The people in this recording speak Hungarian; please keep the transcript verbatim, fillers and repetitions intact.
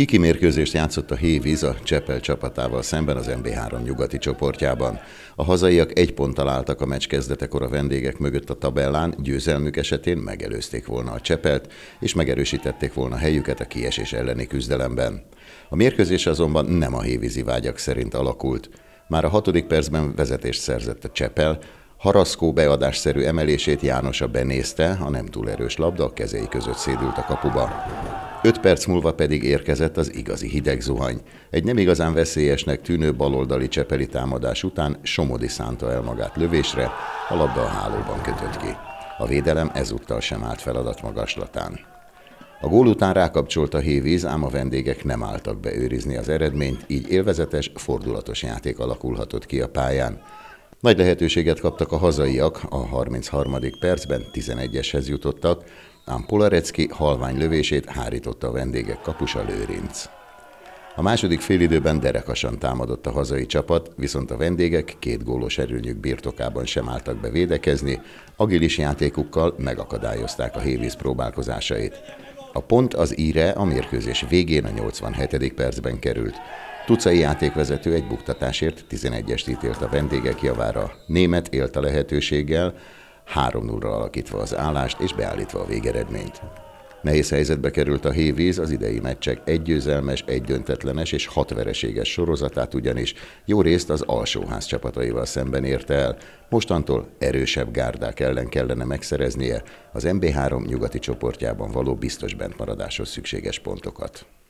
Kiki mérkőzést játszott a Hévíz a Csepel csapatával szemben az en bé három nyugati csoportjában. A hazaiak egy ponttal álltak a meccs kezdetekor a vendégek mögött a tabellán, győzelmük esetén megelőzték volna a Csepelt, és megerősítették volna helyüket a kiesés elleni küzdelemben. A mérkőzés azonban nem a hévízi vágyak szerint alakult. Már a hatodik percben vezetést szerzett a Csepel, Haraszkó beadásszerű emelését Jánosa benézte, a nem túl erős labda a kezei között szédült a kapuba. Öt perc múlva pedig érkezett az igazi hideg zuhany. Egy nem igazán veszélyesnek tűnő baloldali csepeli támadás után Somodi szánta el magát lövésre, a labda a hálóban kötött ki. A védelem ezúttal sem állt feladat magaslatán. A gól után rákapcsolt a Hévíz, ám a vendégek nem álltak beőrizni az eredményt, így élvezetes, fordulatos játék alakulhatott ki a pályán. Nagy lehetőséget kaptak a hazaiak, a harmincharmadik percben tizenegyeshez jutottak, ám Polarecki halvány lövését hárította a vendégek kapusa Lőrinc. A második félidőben derekasan támadott a hazai csapat, viszont a vendégek két gólos erőnyük birtokában sem álltak be védekezni, agilis játékukkal megakadályozták a Hévíz próbálkozásait. A pont az íre a mérkőzés végén a nyolcvanhetedik percben került. Tucai játékvezető egy buktatásért tizenegyest ítélt a vendégek javára. Német élt a lehetőséggel, három nullra alakítva az állást és beállítva a végeredményt. Nehéz helyzetbe került a Hévíz, az idei meccsek egy győzelmes, egy döntetlenes és hat vereséges sorozatát ugyanis jó részt az alsóház csapataival szemben érte el. Mostantól erősebb gárdák ellen kellene megszereznie az en bé három nyugati csoportjában való biztos bentmaradáshoz szükséges pontokat.